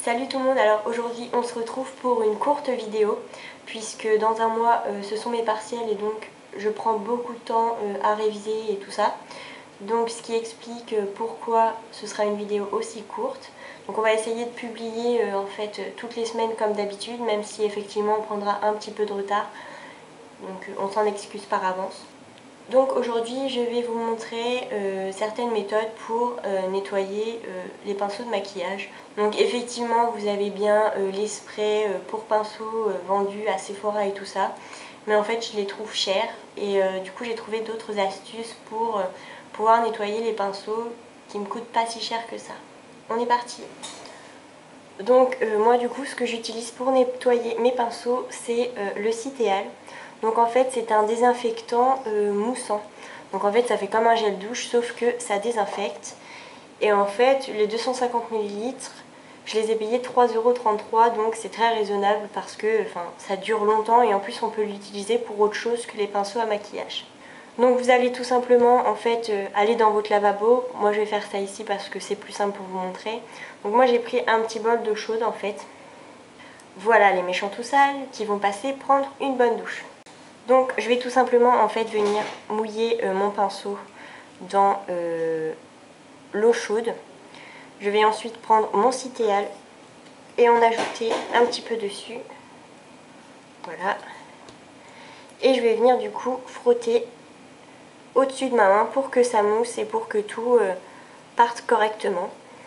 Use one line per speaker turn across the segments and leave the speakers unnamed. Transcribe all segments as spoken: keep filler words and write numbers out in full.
Salut tout le monde, alors aujourd'hui on se retrouve pour une courte vidéo puisque dans un mois euh, ce sont mes partiels et donc je prends beaucoup de temps euh, à réviser et tout ça. Donc ce qui explique euh, pourquoi ce sera une vidéo aussi courte. Donc on va essayer de publier euh, en fait euh, toutes les semaines comme d'habitude, même si effectivement on prendra un petit peu de retard. Donc euh, on s'en excuse par avance. Donc aujourd'hui je vais vous montrer euh, certaines méthodes pour euh, nettoyer euh, les pinceaux de maquillage. Donc effectivement vous avez bien euh, les sprays euh, pour pinceaux euh, vendus à Sephora et tout ça. Mais en fait je les trouve chers et euh, du coup j'ai trouvé d'autres astuces pour euh, pouvoir nettoyer les pinceaux qui me coûtent pas si cher que ça. On est parti. Donc euh, moi du coup ce que j'utilise pour nettoyer mes pinceaux c'est euh, le Citéal. Donc en fait c'est un désinfectant euh, moussant. Donc en fait ça fait comme un gel douche sauf que ça désinfecte. Et en fait les deux cent cinquante millilitres je les ai payés trois euros trente-trois, donc c'est très raisonnable parce que enfin, ça dure longtemps et en plus on peut l'utiliser pour autre chose que les pinceaux à maquillage. Donc vous allez tout simplement en fait euh, aller dans votre lavabo. Moi je vais faire ça ici parce que c'est plus simple pour vous montrer. Donc moi j'ai pris un petit bol d'eau chaude en fait. Voilà les méchants tout sales qui vont passer prendre une bonne douche. Donc je vais tout simplement en fait venir mouiller euh, mon pinceau dans euh, l'eau chaude. Je vais ensuite prendre mon Citéal et en ajouter un petit peu dessus. Voilà. Et je vais venir du coup frotter au-dessus de ma main pour que ça mousse et pour que tout euh, parte correctement.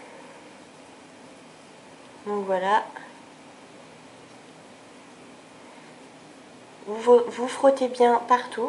Donc voilà. Vous, vous frottez bien partout.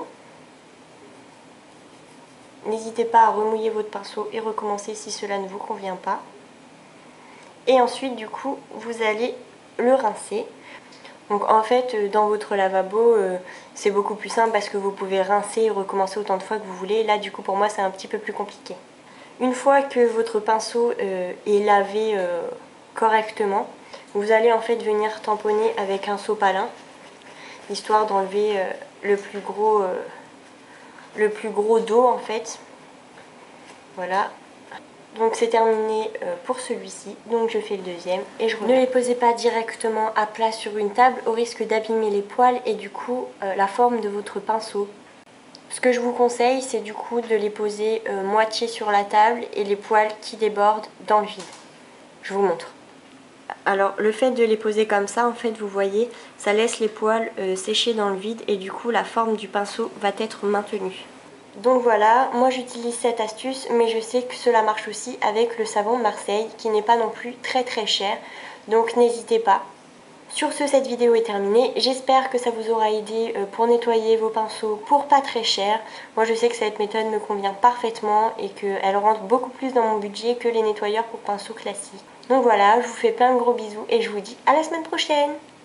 N'hésitez pas à remouiller votre pinceau et recommencer si cela ne vous convient pas. Et ensuite du coup vous allez le rincer. Donc en fait dans votre lavabo euh, c'est beaucoup plus simple parce que vous pouvez rincer et recommencer autant de fois que vous voulez. Là du coup pour moi c'est un petit peu plus compliqué. Une fois que votre pinceau euh, est lavé euh, correctement, vous allez en fait venir tamponner avec un sopalin, histoire d'enlever euh, le plus gros euh, le plus gros d'eau en fait. Voilà. Donc c'est terminé pour celui-ci, donc je fais le deuxième et je reviens. Ne les posez pas directement à plat sur une table au risque d'abîmer les poils et du coup euh, la forme de votre pinceau. Ce que je vous conseille c'est du coup de les poser euh, moitié sur la table et les poils qui débordent dans le vide. Je vous montre. Alors le fait de les poser comme ça en fait vous voyez ça laisse les poils euh, sécher dans le vide et du coup la forme du pinceau va être maintenue. Donc voilà, moi j'utilise cette astuce, mais je sais que cela marche aussi avec le savon de Marseille, qui n'est pas non plus très très cher, donc n'hésitez pas. Sur ce, cette vidéo est terminée, j'espère que ça vous aura aidé pour nettoyer vos pinceaux pour pas très cher. Moi je sais que cette méthode me convient parfaitement et qu'elle rentre beaucoup plus dans mon budget que les nettoyeurs pour pinceaux classiques. Donc voilà, je vous fais plein de gros bisous et je vous dis à la semaine prochaine.